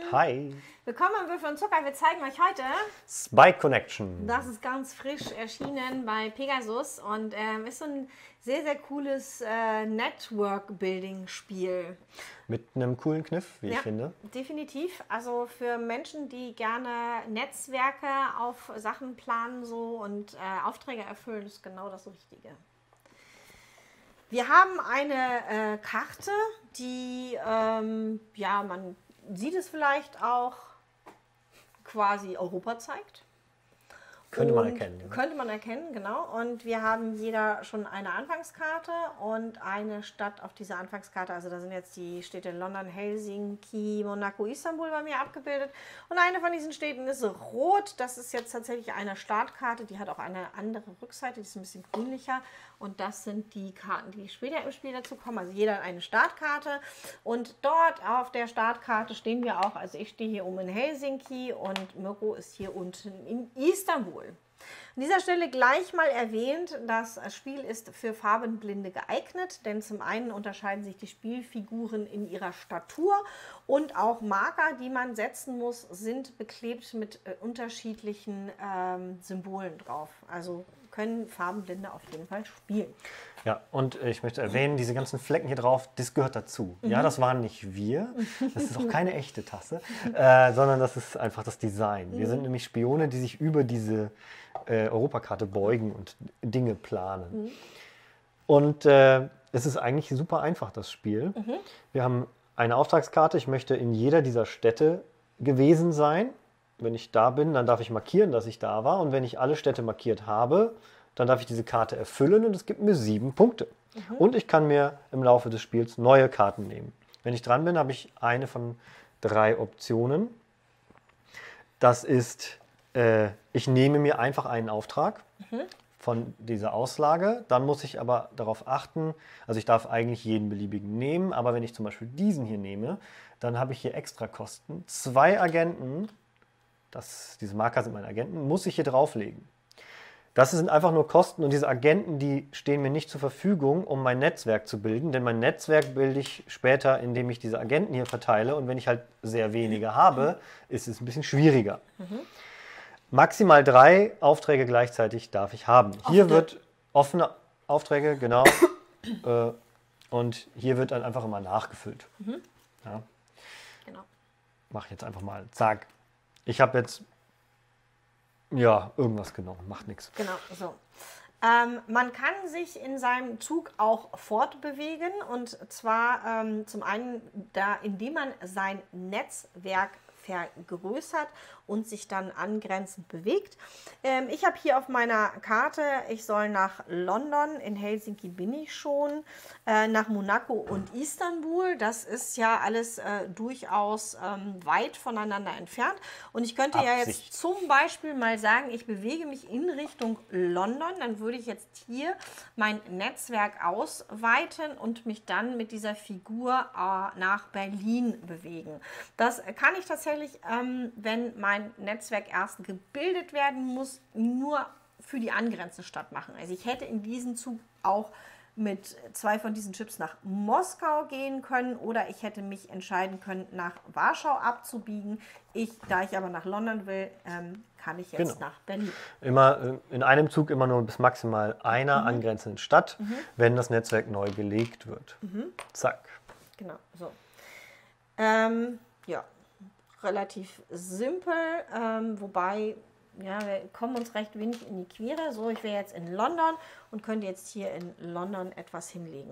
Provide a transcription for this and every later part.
Hi. Willkommen am Würfel und Zucker. Wir zeigen euch heute, Spike Connection. das ist ganz frisch erschienen bei Pegasus und ist so ein sehr, sehr cooles Network-Building-Spiel. Mit einem coolen Kniff, wie ich finde. Definitiv. Also für Menschen, die gerne Netzwerke auf Sachen planen so und Aufträge erfüllen, ist genau das Richtige. Wir haben eine Karte, die, ja, man sieht es vielleicht auch, quasi Europa zeigt. Könnte man erkennen. Ja. Könnte man erkennen, genau. Und wir haben jeder schon eine Anfangskarte und eine Stadt auf dieser Anfangskarte. Also da sind jetzt die Städte London, Helsinki, Monaco, Istanbul bei mir abgebildet. Und eine von diesen Städten ist rot. Das ist jetzt tatsächlich eine Startkarte. Die hat auch eine andere Rückseite, die ist ein bisschen grünlicher. Und das sind die Karten, die später im Spiel dazu kommen. Also jeder hat eine Startkarte. Und dort auf der Startkarte stehen wir auch. Also ich stehe hier oben in Helsinki und Mirko ist hier unten in Istanbul. An dieser Stelle gleich mal erwähnt, das Spiel ist für Farbenblinde geeignet, denn zum einen unterscheiden sich die Spielfiguren in ihrer Statur und auch Marker, die man setzen muss, sind beklebt mit unterschiedlichen Symbolen drauf. Also können Farbenblinde auf jeden Fall spielen. Ja, und ich möchte erwähnen, diese ganzen Flecken hier drauf, das gehört dazu. Ja, das waren nicht wir, das ist auch keine echte Tasse, sondern das ist einfach das Design. Wir sind nämlich Spione, die sich über diese Europakarte beugen und Dinge planen. Und es ist eigentlich super einfach, das Spiel. Wir haben eine Auftragskarte, ich möchte in jeder dieser Städte gewesen sein. Wenn ich da bin, dann darf ich markieren, dass ich da war. Und wenn ich alle Städte markiert habe, dann darf ich diese Karte erfüllen und es gibt mir 7 Punkte. Und ich kann mir im Laufe des Spiels neue Karten nehmen. Wenn ich dran bin, habe ich eine von 3 Optionen. Das ist, ich nehme mir einfach einen Auftrag von dieser Auslage. Dann muss ich aber darauf achten, also ich darf eigentlich jeden beliebigen nehmen, aber wenn ich zum Beispiel diesen hier nehme, dann habe ich hier extra Kosten. 2 Agenten, diese Marker sind meine Agenten, muss ich hier drauflegen. Das sind einfach nur Kosten und diese Agenten, die stehen mir nicht zur Verfügung, um mein Netzwerk zu bilden, denn mein Netzwerk bilde ich später, indem ich diese Agenten hier verteile und wenn ich halt sehr wenige habe, ist es ein bisschen schwieriger. Maximal 3 Aufträge gleichzeitig darf ich haben. Hier wird offene Aufträge, genau, und hier wird dann einfach immer nachgefüllt. Ja. Genau. Mach ich jetzt einfach mal, zack. Ich habe jetzt, ja, irgendwas genommen, macht nichts. Genau, so. Man kann sich in seinem Zug auch fortbewegen und zwar zum einen, indem man sein Netzwerk vergrößert und sich dann angrenzend bewegt. Ich habe hier auf meiner Karte, ich soll nach London, in Helsinki bin ich schon, nach Monaco und Istanbul. Das ist ja alles durchaus weit voneinander entfernt. Und ich könnte ja jetzt zum Beispiel mal sagen, ich bewege mich in Richtung London. Dann würde ich jetzt hier mein Netzwerk ausweiten und mich dann mit dieser Figur nach Berlin bewegen. Das kann ich tatsächlich, wenn mein Netzwerk erst gebildet werden muss, nur für die angrenzende Stadt machen. Also ich hätte in diesem Zug auch mit 2 von diesen Chips nach Moskau gehen können oder ich hätte mich entscheiden können, nach Warschau abzubiegen. Da ich aber nach London will, kann ich jetzt nach Berlin. Immer in einem Zug immer nur bis maximal einer angrenzenden Stadt, wenn das Netzwerk neu gelegt wird. Zack. Genau, so. Ja, relativ simpel, wobei ja, wir kommen uns recht wenig in die Quere. So, ich wäre jetzt in London und könnte jetzt hier in London etwas hinlegen.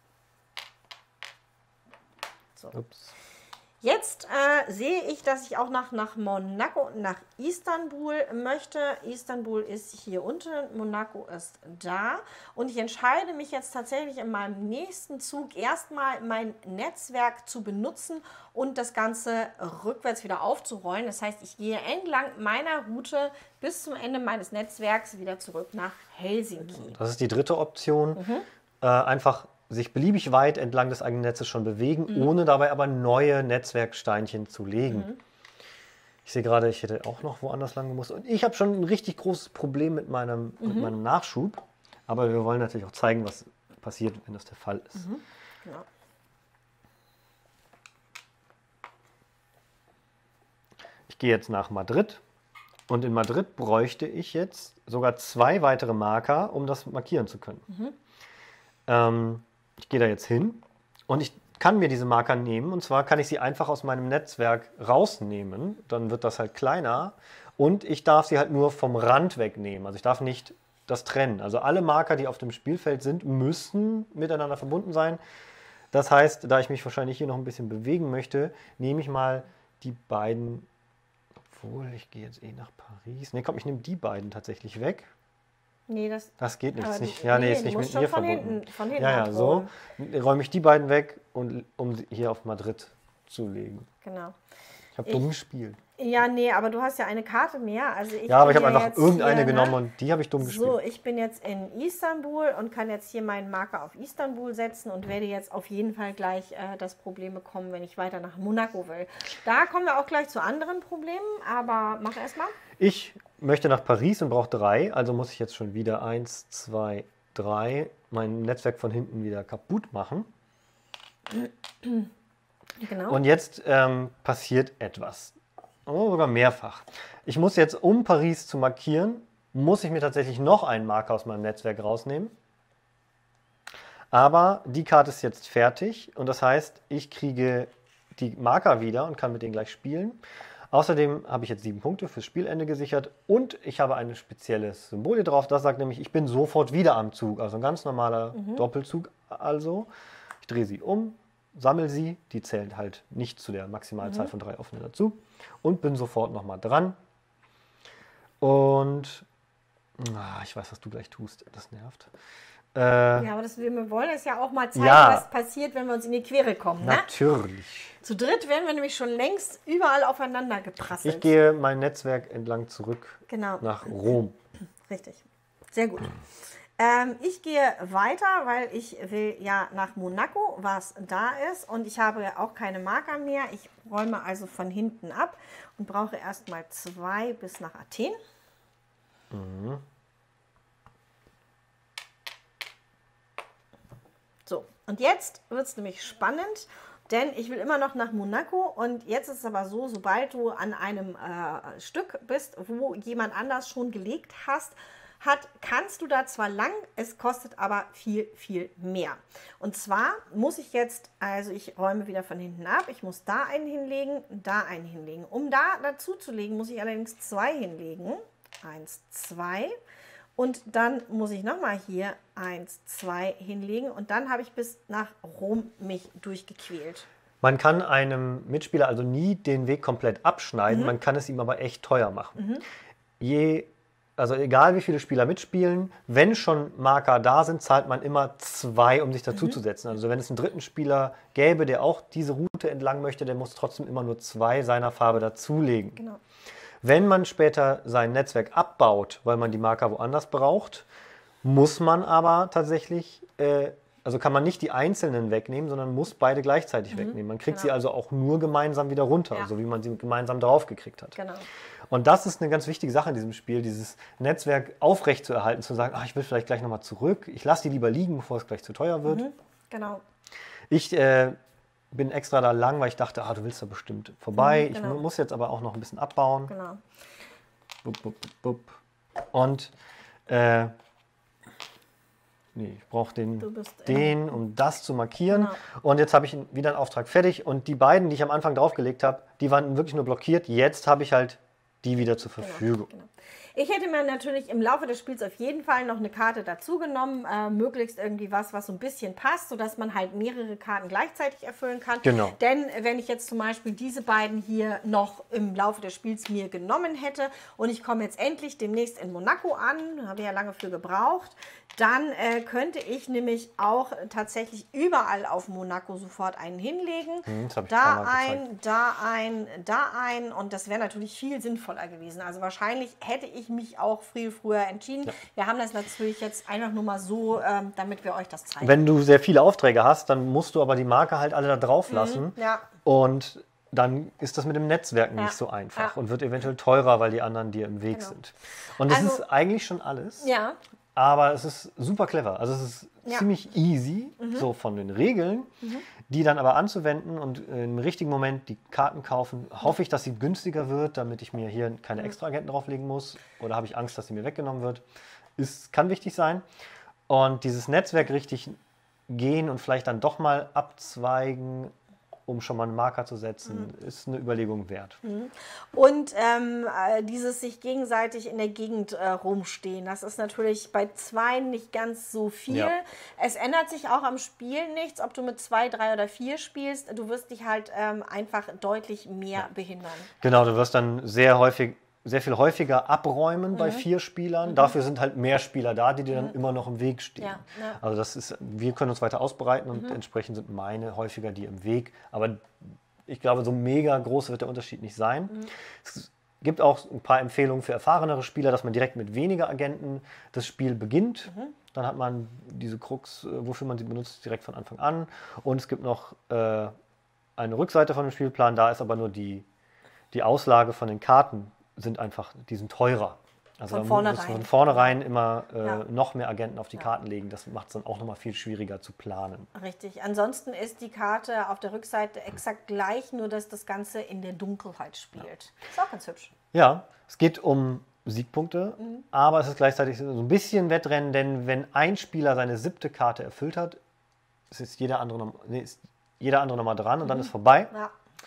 So. Ups. Jetzt sehe ich, dass ich auch nach Monaco und nach Istanbul möchte. Istanbul ist hier unten, Monaco ist da. Und ich entscheide mich jetzt tatsächlich in meinem nächsten Zug erstmal mein Netzwerk zu benutzen und das Ganze rückwärts wieder aufzurollen. Das heißt, ich gehe entlang meiner Route bis zum Ende meines Netzwerks wieder zurück nach Helsinki. Das ist die dritte Option. Einfach sich beliebig weit entlang des eigenen Netzes schon bewegen, ohne dabei aber neue Netzwerksteinchen zu legen. Ich sehe gerade, ich hätte auch noch woanders lang gemusst. Und ich habe schon ein richtig großes Problem mit meinem Nachschub. Aber wir wollen natürlich auch zeigen, was passiert, wenn das der Fall ist. Genau. ich gehe jetzt nach Madrid und in Madrid bräuchte ich jetzt sogar 2 weitere Marker, um das markieren zu können. Ich gehe da jetzt hin und ich kann mir diese Marker nehmen und zwar kann ich sie einfach aus meinem Netzwerk rausnehmen, dann wird das halt kleiner und ich darf sie halt nur vom Rand wegnehmen, also ich darf nicht das trennen. Also alle Marker, die auf dem Spielfeld sind, müssen miteinander verbunden sein. Das heißt, da ich mich wahrscheinlich hier noch ein bisschen bewegen möchte, nehme ich mal die beiden, obwohl ich gehe jetzt eh nach Paris. Ne, komm, ich nehme die beiden tatsächlich weg. Nee, das geht nicht. aber Ist nicht du- ja, nee, nee, ist du nicht musst mit mir schon von verbunden. von hinten Ja, ja, so abholen. räume ich die beiden weg, und, um sie hier auf Madrid zu legen. Genau. Ich habe dumm gespielt. Ja, nee, aber du hast ja eine Karte mehr. Also ich Ja, aber ich bin habe einfach jetzt irgendeine hier, genommen ne? und die habe ich dumm gespielt. So, ich bin jetzt in Istanbul und kann jetzt hier meinen Marker auf Istanbul setzen und werde jetzt auf jeden Fall gleich das Problem bekommen, wenn ich weiter nach Monaco will. Da kommen wir auch gleich zu anderen Problemen, aber mach erst mal. Ich möchte nach Paris und brauche 3, also muss ich jetzt schon wieder 1, 2, 3 mein Netzwerk von hinten wieder kaputt machen. Genau. Und jetzt passiert etwas. Oh, sogar mehrfach. Ich muss jetzt, um Paris zu markieren, muss ich mir tatsächlich noch einen Marker aus meinem Netzwerk rausnehmen. Aber die Karte ist jetzt fertig und das heißt, ich kriege die Marker wieder und kann mit denen gleich spielen. Außerdem habe ich jetzt 7 Punkte fürs Spielende gesichert und ich habe ein spezielles Symbol hier drauf. Das sagt nämlich, ich bin sofort wieder am Zug. Also ein ganz normaler Doppelzug also. Ich drehe sie um, sammle sie, die zählt halt nicht zu der Maximalzahl von 3 offenen dazu und bin sofort nochmal dran. Und ich weiß, was du gleich tust, das nervt. Ja, aber wir wollen es ja auch mal zeigen, Ja. was passiert, wenn wir uns in die Quere kommen. Ne? Natürlich. Zu dritt wären wir nämlich schon längst überall aufeinander geprasselt. Ich gehe mein Netzwerk entlang zurück Genau. nach Rom. Richtig. Sehr gut. Ich gehe weiter, weil ich will ja nach Monaco, was da ist. Und ich habe auch keine Marker mehr. Ich räume also von hinten ab und brauche erstmal 2 bis nach Athen. So, und jetzt wird es nämlich spannend, denn ich will immer noch nach Monaco und jetzt ist es aber so, sobald du an einem Stück bist, wo jemand anders schon gelegt hat, kannst du da zwar lang, es kostet aber viel, viel mehr. Und zwar muss ich jetzt, also ich räume wieder von hinten ab, ich muss da einen hinlegen, da einen hinlegen. Um da dazu zu legen, muss ich allerdings 2 hinlegen. 1, 2. Und dann muss ich nochmal hier 1, 2 hinlegen und dann habe ich bis nach Rom mich durchgequält. Man kann einem Mitspieler also nie den Weg komplett abschneiden, man kann es ihm aber echt teuer machen. Also egal wie viele Spieler mitspielen, wenn schon Marker da sind, zahlt man immer 2, um sich dazu zu setzen. Also wenn es einen dritten Spieler gäbe, der auch diese Route entlang möchte, der muss trotzdem immer nur 2 seiner Farbe dazulegen. Genau. Wenn man später sein Netzwerk abbaut, weil man die Marker woanders braucht, muss man aber tatsächlich, also kann man nicht die einzelnen wegnehmen, sondern muss beide gleichzeitig wegnehmen. Man kriegt sie also auch nur gemeinsam wieder runter, Ja. so wie man sie gemeinsam draufgekriegt hat. Genau. Und das ist eine ganz wichtige Sache in diesem Spiel, dieses Netzwerk aufrecht zu erhalten, zu sagen, ich will vielleicht gleich nochmal zurück, ich lasse die lieber liegen, bevor es gleich zu teuer wird. Genau. Ich bin extra da lang, weil ich dachte, du willst da bestimmt vorbei. Genau. Ich muss jetzt aber auch noch ein bisschen abbauen. Genau. Bup, bup, bup, bup. Und ich brauche den, um das zu markieren. Genau. Und jetzt habe ich wieder einen Auftrag fertig. Und die beiden, die ich am Anfang draufgelegt habe, die waren wirklich nur blockiert. Jetzt habe ich halt die wieder zur Verfügung. Genau. Ich hätte mir natürlich im Laufe des Spiels auf jeden Fall noch eine Karte dazu genommen, möglichst irgendwie was so ein bisschen passt, sodass man halt mehrere Karten gleichzeitig erfüllen kann. Genau. Denn wenn ich jetzt zum Beispiel diese beiden hier noch im Laufe des Spiels mir genommen hätte und ich komme jetzt endlich demnächst in Monaco an, habe ja lange für gebraucht, dann könnte ich nämlich auch tatsächlich überall auf Monaco sofort einen hinlegen. Das habe ich Da ein da ein und das wäre natürlich viel sinnvoller gewesen. Also wahrscheinlich hätte ich mich auch viel früher entschieden. Ja. Wir haben das natürlich jetzt einfach nur mal so, damit wir euch das zeigen. Wenn du sehr viele Aufträge hast, dann musst du aber die Marker halt alle da drauf lassen. Ja. Und dann ist das mit dem Netzwerk nicht so einfach und wird eventuell teurer, weil die anderen dir im Weg sind. Und das ist eigentlich schon alles. Ja. aber es ist super clever. Also es ist Ja. ziemlich easy, so von den Regeln, die dann aber anzuwenden und im richtigen Moment die Karten kaufen. Hoffe ich, dass sie günstiger wird, damit ich mir hier keine extra Agenten drauflegen muss. Oder habe ich Angst, dass sie mir weggenommen wird. Kann wichtig sein. Und dieses Netzwerk richtig gehen und vielleicht dann doch mal abzweigen, um schon mal einen Marker zu setzen, ist eine Überlegung wert. Und dieses sich gegenseitig in der Gegend rumstehen, das ist natürlich bei 2 nicht ganz so viel. Ja. Es ändert sich auch am Spiel nichts, ob du mit 2, 3 oder 4 spielst. Du wirst dich halt einfach deutlich mehr behindern. Genau, du wirst dann sehr viel häufiger abräumen bei 4 Spielern. Dafür sind halt mehr Spieler da, die dir dann immer noch im Weg stehen. Ja, ja. Also wir können uns weiter ausbreiten und entsprechend sind meine häufiger die im Weg. Aber ich glaube, so mega groß wird der Unterschied nicht sein. Es gibt auch ein paar Empfehlungen für erfahrenere Spieler, dass man direkt mit weniger Agenten das Spiel beginnt. Dann hat man diese Krux, wofür man sie benutzt, direkt von Anfang an. Und es gibt noch eine Rückseite von dem Spielplan, da ist aber nur die Auslage von den Karten die sind teurer. Also Von da vornherein. muss man von vornherein immer Ja. noch mehr Agenten auf die Karten legen. Das macht es dann auch nochmal viel schwieriger zu planen. Richtig. Ansonsten ist die Karte auf der Rückseite exakt gleich, nur dass das Ganze in der Dunkelheit spielt. Ist auch ganz hübsch. Ja, es geht um Siegpunkte, aber es ist gleichzeitig so ein bisschen Wettrennen, denn wenn ein Spieler seine 7. Karte erfüllt hat, ist jeder andere nochmal dran und dann ist vorbei. Ja.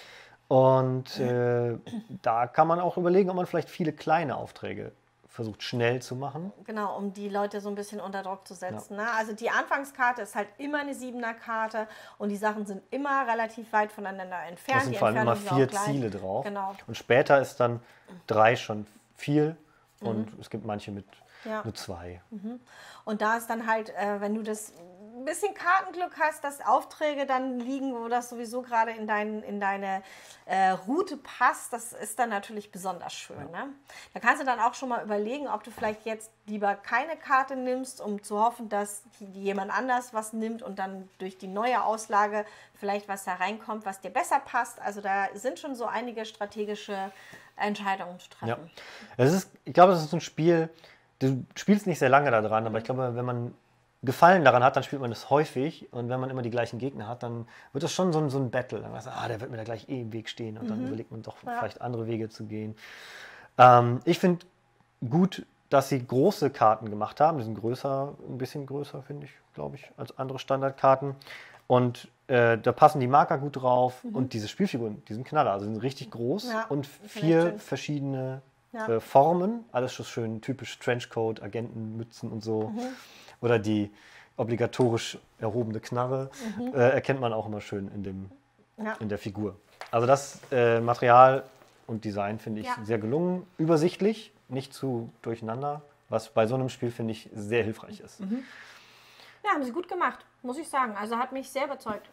Und da kann man auch überlegen, ob man vielleicht viele kleine Aufträge versucht schnell zu machen. Genau, um die Leute so ein bisschen unter Druck zu setzen. Ne? Also die Anfangskarte ist halt immer eine 7er-Karte und die Sachen sind immer relativ weit voneinander entfernt. Da sind Die vor allem immer Entfernung ist 4 auch gleich. Ziele drauf. Genau. Und später ist dann 3 schon viel und es gibt manche mit Ja. nur 2. Und da ist dann halt, wenn du das ein bisschen Kartenglück hast, dass Aufträge dann liegen, wo das sowieso gerade in deine Route passt, das ist dann natürlich besonders schön. Ne? Da kannst du dann auch schon mal überlegen, ob du vielleicht jetzt lieber keine Karte nimmst, um zu hoffen, dass jemand anders was nimmt und dann durch die neue Auslage vielleicht was da reinkommt, was dir besser passt. Also da sind schon so einige strategische Entscheidungen zu Ja. treffen. Ich glaube, das ist so ein Spiel, du spielst nicht sehr lange da dran, aber ich glaube, wenn man Gefallen daran hat, dann spielt man es häufig und wenn man immer die gleichen Gegner hat, dann wird das schon so ein Battle. Dann weißt du, der wird mir da gleich im Weg stehen und dann überlegt man doch vielleicht andere Wege zu gehen. Ich finde gut, dass sie große Karten gemacht haben. Die sind ein bisschen größer, finde ich, glaube ich, als andere Standardkarten. Und da passen die Marker gut drauf und diese Spielfiguren, die sind Knaller, also sind richtig groß Ja, und sind echt 4 schön. verschiedene Ja. Formen, alles schon schön typisch Trenchcoat, Agentenmützen und so. Oder die obligatorisch erhobene Knarre erkennt man auch immer schön in der Figur. Also das Material und Design finde ich sehr gelungen, übersichtlich, nicht zu durcheinander, was bei so einem Spiel, finde ich, sehr hilfreich ist. Ja, haben sie gut gemacht, muss ich sagen. Also hat mich sehr überzeugt.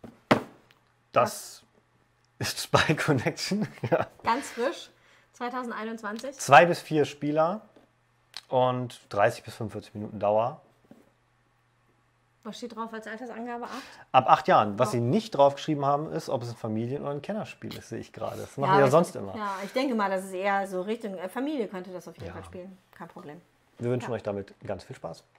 Das ist Spy Connection. Ja. Ganz frisch, 2021. 2 bis 4 Spieler und 30 bis 45 Minuten Dauer. Was steht drauf als Altersangabe? 8? Ab 8 Jahren. Was sie nicht draufgeschrieben haben, ist, ob es ein Familien- oder ein Kennerspiel ist, sehe ich gerade. Das machen wir ja sonst immer. Ja, ich denke mal, das ist eher so Richtung Familie könnte das auf jeden Fall spielen. Kein Problem. Wir wünschen euch damit ganz viel Spaß.